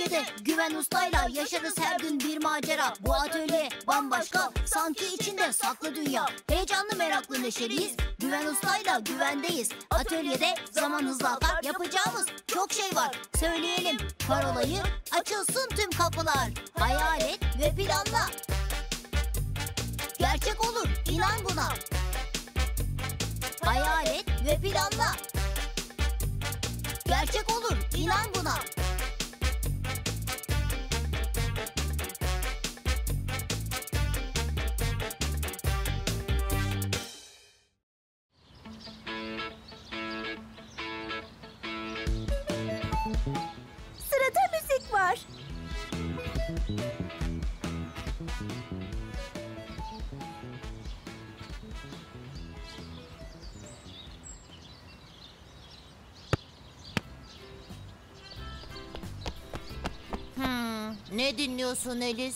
Atölyede Güven Usta'yla yaşarız her gün bir macera. Bu atölye bambaşka, sanki içinde saklı dünya. Heyecanlı, meraklı, neşeliyiz. Güven Usta'yla güvendeyiz. Atölyede zaman hızla akar, yapacağımız çok şey var. Söyleyelim parolayı, açılsın tüm kapılar. Hayal et ve planla. Gerçek olur, inan buna. Hayal et ve planla. Gerçek olur, inan buna. Sırada müzik var. Ne dinliyorsun Elis?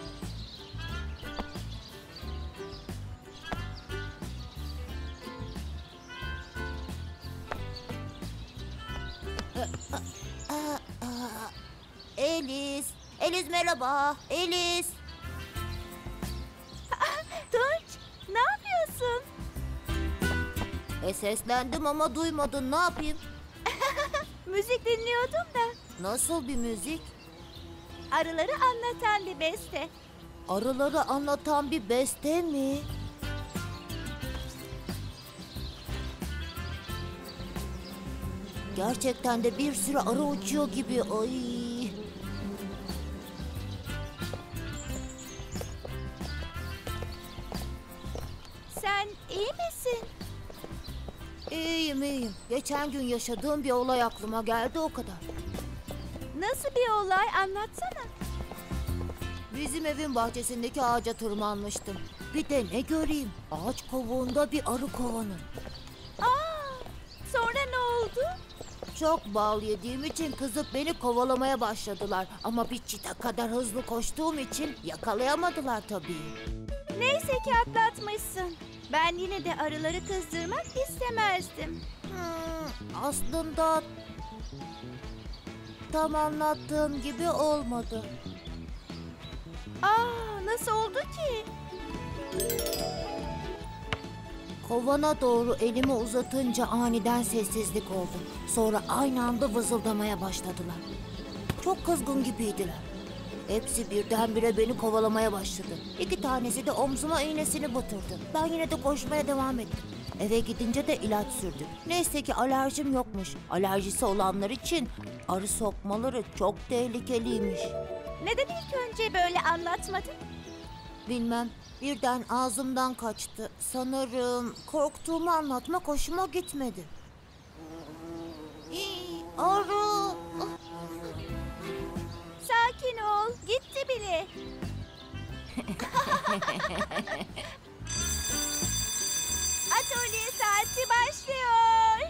Elis merhaba. Elis. Tunç, ne yapıyorsun? Seslendim ama duymadın. Ne yapayım? Müzik dinliyordum da. Nasıl bir müzik? Arıları anlatan bir beste. Arıları anlatan bir beste mi? Gerçekten de bir sürü arı uçuyor gibi. Ay. Sen iyi misin? İyiyim. Geçen gün yaşadığım bir olay aklıma geldi, o kadar. Nasıl bir olay, anlatsana. Bizim evin bahçesindeki ağaca tırmanmıştım. Bir de ne göreyim? Ağaç kovuğunda bir arı kovanı. Sonra ne oldu? Çok bal yediğim için kızıp beni kovalamaya başladılar. Ama bir çita kadar hızlı koştuğum için yakalayamadılar tabii. Neyse ki atlatmışsın. Ben yine de arıları kızdırmak istemezdim. Aslında tam anlattığım gibi olmadı. Nasıl oldu ki? Kovana doğru elimi uzatınca aniden sessizlik oldu. Sonra aynı anda vızıldamaya başladılar. Çok kızgın gibiydiler. Hepsi birdenbire beni kovalamaya başladı. 2 tanesi de omzuma iğnesini batırdı. Ben yine de koşmaya devam ettim. Eve gidince de ilaç sürdüm. Neyse ki alerjim yokmuş. Alerjisi olanlar için arı sokmaları çok tehlikeliymiş. Neden ilk önce böyle anlatmadın? Bilmem, birden ağzımdan kaçtı. Sanırım korktuğumu anlatmak hoşuma gitmedi. Arı! Sakin ol, gitti bile. Atölye saati başlıyor.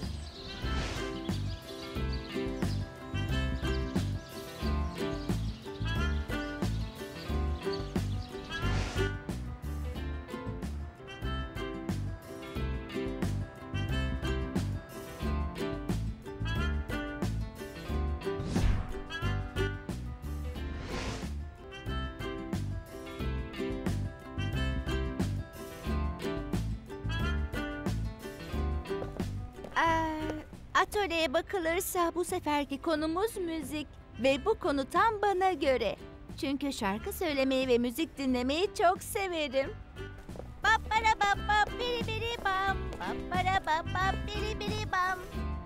Atölyeye bakılırsa bu seferki konumuz müzik. Ve bu konu tam bana göre. Çünkü şarkı söylemeyi ve müzik dinlemeyi çok severim. Bappara bappa biri biri bam. Bappara bappa biri biri bam.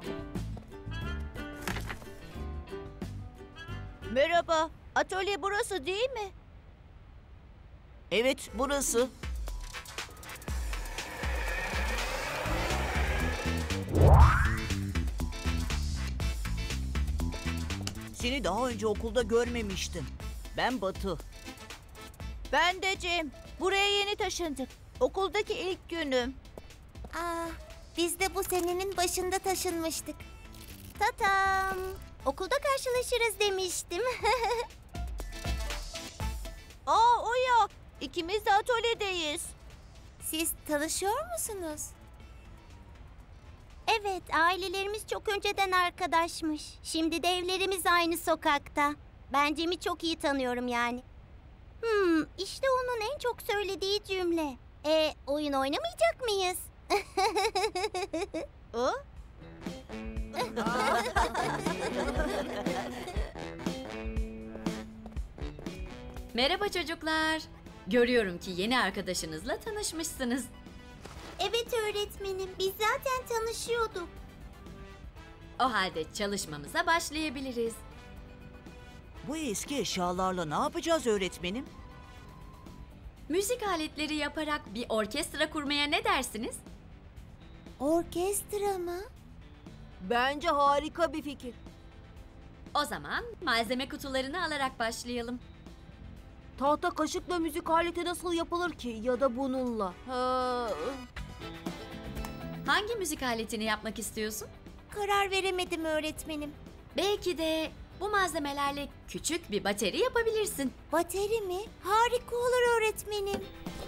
Merhaba, atölye burası değil mi? Evet, burası. Seni daha önce okulda görmemiştim. Ben Batı. Ben de Cem. Buraya yeni taşındık. Okuldaki ilk günüm. Biz de bu senenin başında taşınmıştık. Tatam! Okulda karşılaşırız demiştim. O ya. İkimiz de atölyedeyiz. Siz tanışıyor musunuz? Evet, ailelerimiz çok önceden arkadaşmış. Şimdi de evlerimiz aynı sokakta. Ben Cem'i çok iyi tanıyorum yani. İşte onun en çok söylediği cümle. Oyun oynamayacak mıyız? O? Merhaba çocuklar. Görüyorum ki yeni arkadaşınızla tanışmışsınız. Evet öğretmenim, biz zaten tanışıyorduk. O halde çalışmamıza başlayabiliriz. Bu eski eşyalarla ne yapacağız öğretmenim? Müzik aletleri yaparak bir orkestra kurmaya ne dersiniz? Orkestra mı? Bence harika bir fikir. O zaman malzeme kutularını alarak başlayalım. Tahta kaşıkla müzik aleti nasıl yapılır ki ya da bununla? Hangi müzik aletini yapmak istiyorsun? Karar veremedim öğretmenim. Belki de bu malzemelerle küçük bir bateri yapabilirsin. Bateri mi? Harika olur öğretmenim.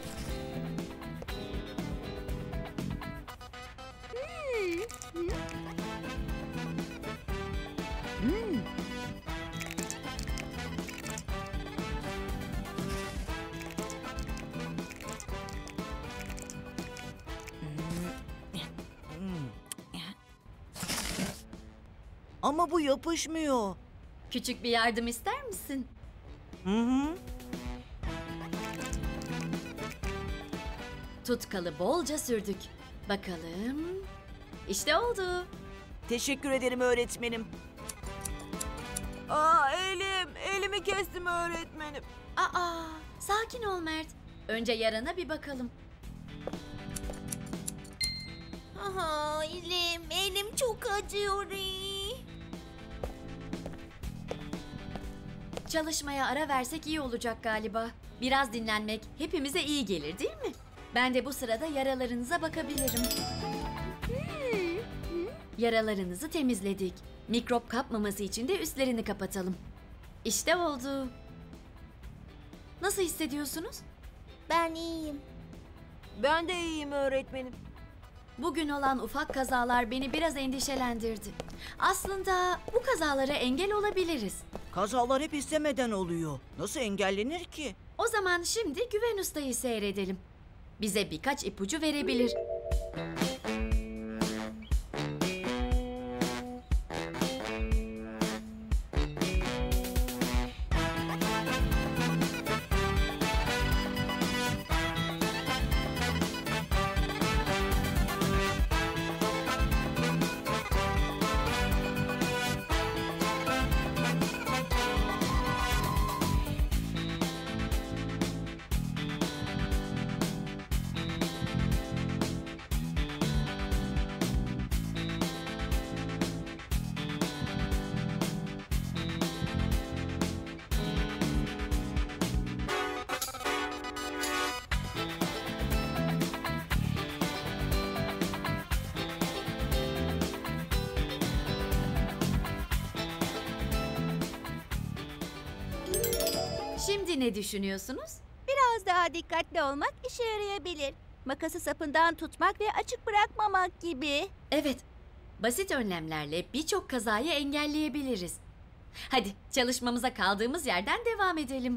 Ama bu yapışmıyor. Küçük bir yardım ister misin? Hı hı. Tutkalı bolca sürdük. Bakalım. İşte oldu. Teşekkür ederim öğretmenim. Elimi kestim öğretmenim. Aa, sakin ol Mert. Önce yarana bir bakalım. Aha, elim çok acıyor. Çalışmaya ara versek iyi olacak galiba. Biraz dinlenmek hepimize iyi gelir değil mi? Ben de bu sırada yaralarınıza bakabilirim. Yaralarınızı temizledik. Mikrop kapmaması için de üstlerini kapatalım. İşte oldu. Nasıl hissediyorsunuz? Ben iyiyim. Ben de iyiyim öğretmenim. Bugün olan ufak kazalar beni biraz endişelendirdi. Aslında bu kazalara engel olabiliriz. Kazalar hep istemeden oluyor. Nasıl engellenir ki? O zaman şimdi Güven Usta'yı seyredelim. Bize birkaç ipucu verebilir. Şimdi ne düşünüyorsunuz? Biraz daha dikkatli olmak işe yarayabilir. Makası sapından tutmak ve açık bırakmamak gibi. Evet, basit önlemlerle birçok kazayı engelleyebiliriz. Hadi çalışmamıza kaldığımız yerden devam edelim.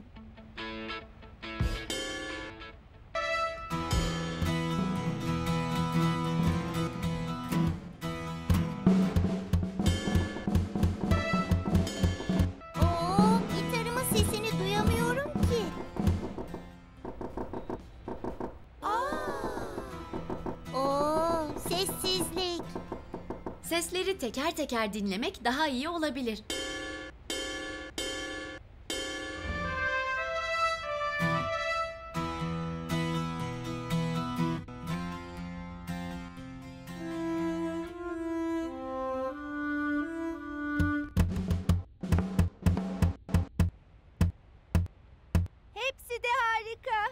Gitarımın sesini duyamıyorum ki. Sessizlik. Sesleri teker teker dinlemek daha iyi olabilir. Hepsi de harika.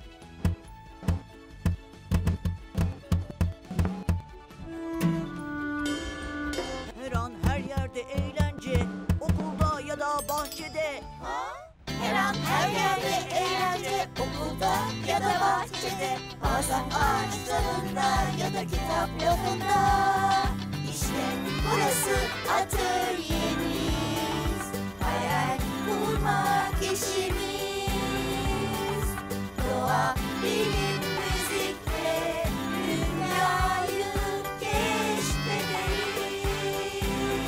Her an her yerde eğlence. Okulda ya da bahçede. Her an her yerde eğlence, okulda ya da bahçede, bazen ağaç dalında ya da kitap rafında. burası atölyemiz. Hayal kurmak işimiz. Doğa, bilim, müzikle dünyayı keşfederiz.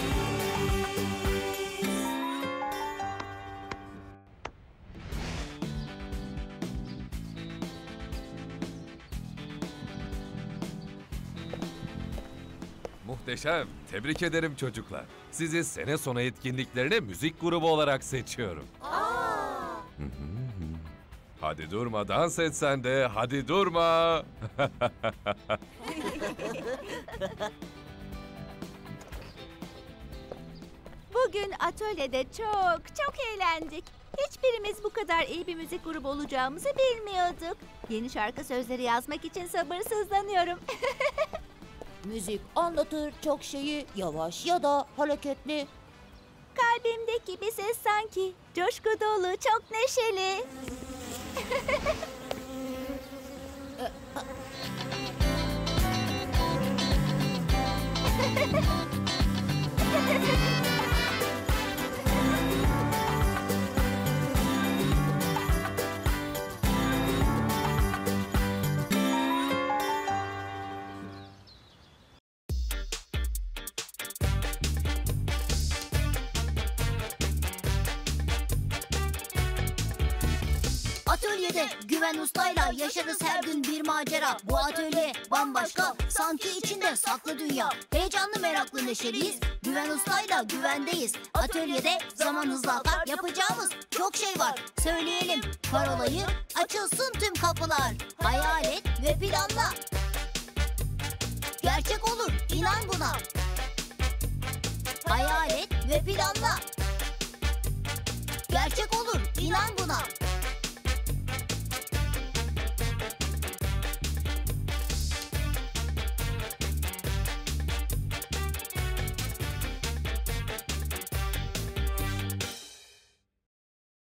Muhteşem. Tebrik ederim çocuklar. Sizi sene sonu etkinliklerine müzik grubu olarak seçiyorum. Hı hı. Hadi durma, dans et sen de. Hadi durma. Bugün atölyede çok eğlendik. Hiçbirimiz bu kadar iyi bir müzik grubu olacağımızı bilmiyorduk. Yeni şarkı sözleri yazmak için sabırsızlanıyorum. Müzik anlatır çok şeyi, yavaş ya da hareketli. Kalbimdeki bir ses sanki coşku dolu, çok neşeli. Atölyede Güven Usta'yla yaşarız her gün bir macera. Bu atölye bambaşka, sanki içinde saklı dünya. Heyecanlı, meraklı, neşeliyiz. Güven Usta'yla güvendeyiz. Atölyede zaman hızla akar, yapacağımız çok şey var. Söyleyelim parolayı, açılsın tüm kapılar. Hayal et ve planla. Gerçek olur, inan buna. Hayal et ve planla. Gerçek olur, inan buna.